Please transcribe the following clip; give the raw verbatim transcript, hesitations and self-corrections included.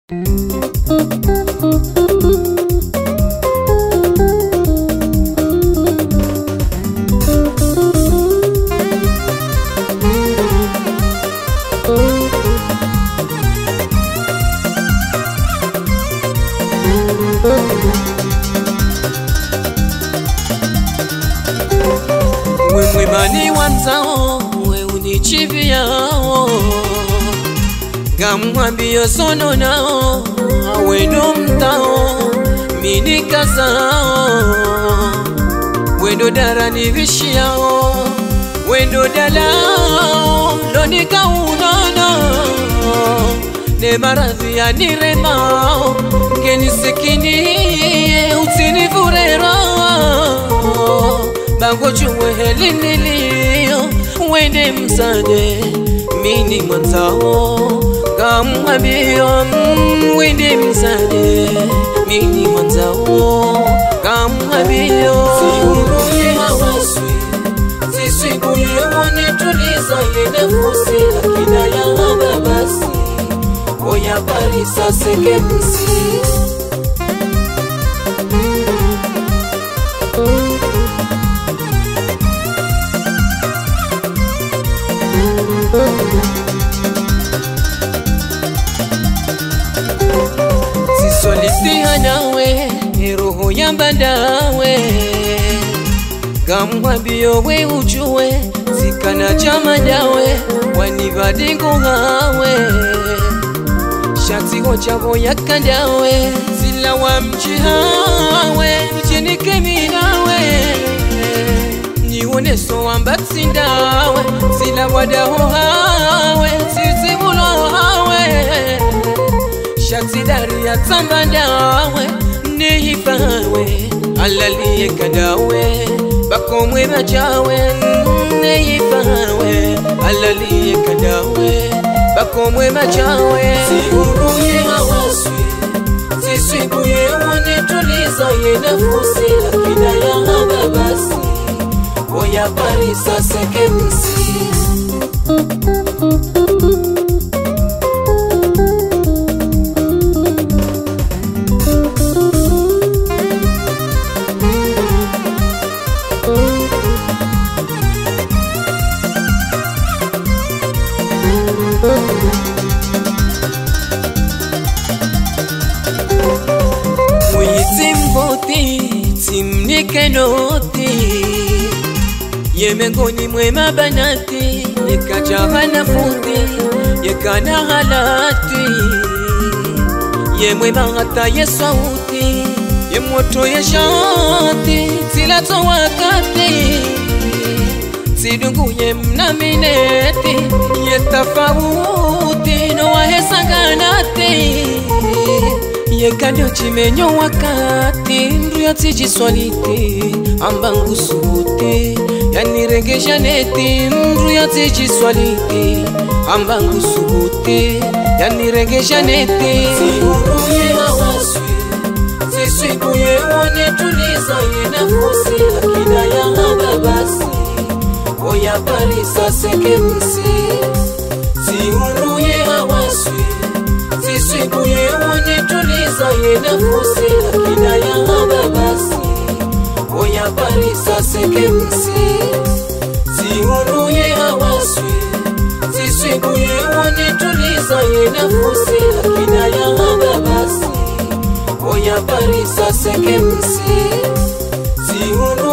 Wewe mani wanzao, we unichiviao Gamwambio sono nao, wendo mtao, mini kazao Wendo darani vishiao, wendo dalao, lonika unono Ne maradhi ya niremao, geni sikinie, utini furero Bango chumwe heli nilio, wende msade, mini mwanzao Gamwambio, wende msade, mini mwanzao Gamwambio Siuruye hawaswi, sisikuye wanituliza yene fusi Akina ya hababasi, oya parisa seke msi Sisolisiha nawe, roho yamba dawe Gamwambio we ujue, sikana chama dawe Wanivadingo hawe Shati hochavo yaka dawe Sila wa mchi hawe, mchini kemi nawe Nione so wambati dawe Sila wadaho hawe, sisi mulo hawe Shati dari ya tamba dawe Nehifawe, alaliye kadawe Bakomwe majawe Nehifawe, alaliye kadawe Bakomwe majawe Siuruye hawaswi, sisikuye wanituliza yene fusi Akina ya hababasi, oya parisa seke msi Timnike noti Yemengoni mwema banati Yekajahana futi Yekana halati Yemwema hata yesauti Yemoto yeshati Tilato wakati Sidungu yemnamineti Yetafauti Noa hesanganati Yekanyo chimenyo wakati Ndu ya tijiswaliti Ambangu suti Yanirengesha neti Ndu ya tijiswaliti Ambangu suti Yanirengesha neti Siuruye hawaswi, sisikuye wanituliza yene fusi Akina ya hababasi, oya parisa seke msi Siuruye hawaswi, sisikuye wanituliza yene fusi Akina ya hababasi, oya parisa seke msi Siuruye hawaswi, sisikuye wanituliza yene fusi Akina ya hababasi, oya parisa seke msi Siuruye